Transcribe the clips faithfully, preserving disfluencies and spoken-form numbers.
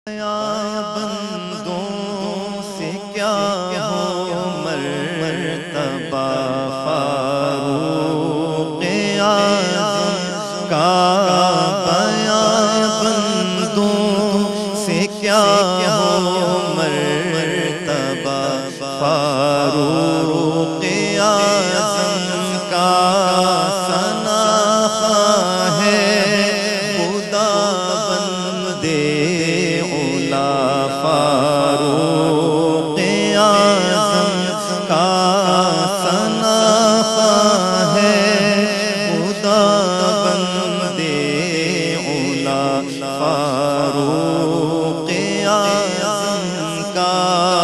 بندوں سے کیا ہو مرتبہ فاروق اعظم کا بیان، بندوں سے کیا ہو مرتبہ فاروق اعظم کا ثنا ہے خدا بندے فاروق اعظم کا ثنا ہے خدا بندے اولا فاروق اعظم کا۔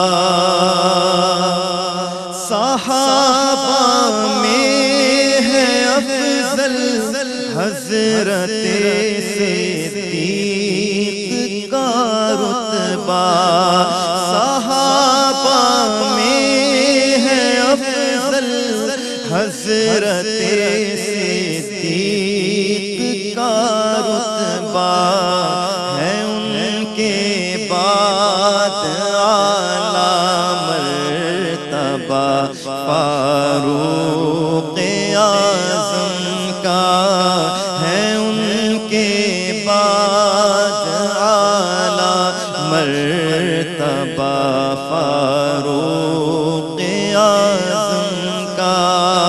صحابہ میں ہے افضل حضرت صدیق کا رتبہ، صحابہ میں ہے افضل حضرت صدیق کا رتبہ، ہے ان کے بعد اعلیٰ مرتبہ فاروق اعظم کا، ہے ان کے بعد اعلیٰ مرتبہ فاروق اعظم کا۔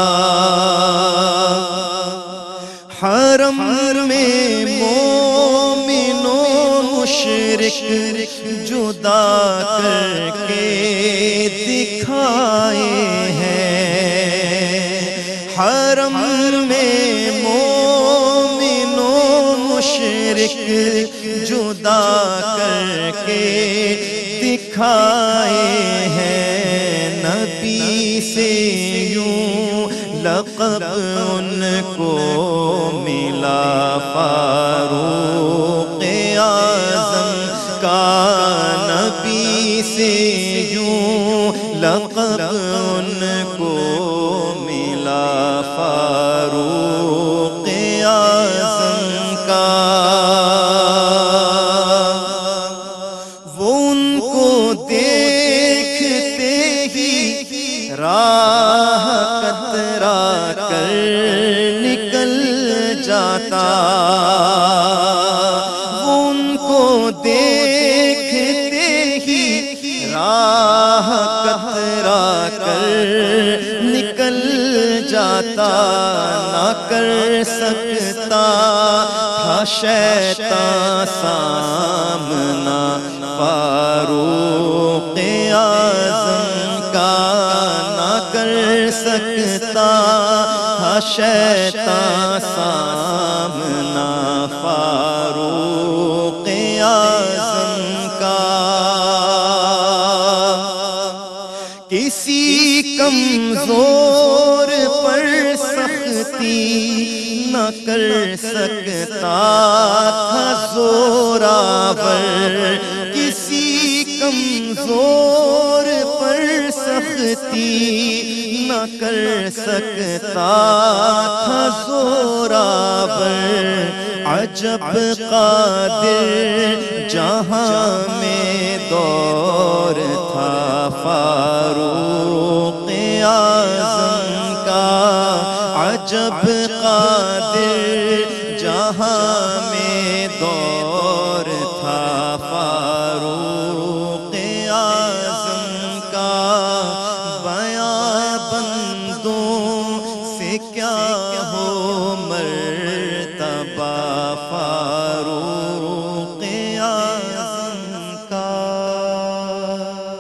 حرم میں مومن و مشرک جدا کر کے دکھائے ہیں، حرم میں مومن و مشرک جدا کر کے دکھائے ہیں، نبی سے یوں لقب ان کو ملا فاروق اعظم کا، نبی سے یوں لقب ان کو ملا فاروق اعظم کا۔ وہ ان کو دیکھتے ہی راہ کترا کر نکل جاتا، وہ ان کو دیکھتے ہی راہ کترا کر نکل جاتا، نہ کر سکتا تھا شیطان سامنا فاروق اعظم کا، نہ کر سکتا تھا شیطان سامنا فاروق اعظم کا۔ کسی کمزور پر سختی نہ کر سکتا تھا زوراور، کسی کمزور پر سختی نہ کر سکتا تھا زوراور، عجب قادر جہاں میں دور تھا فاروق اعظم کا، عجب قادر جہاں میں دور تھا فاروق اعظم کا۔ بیان بندوں سے کیا ہو مرتبہ فاروق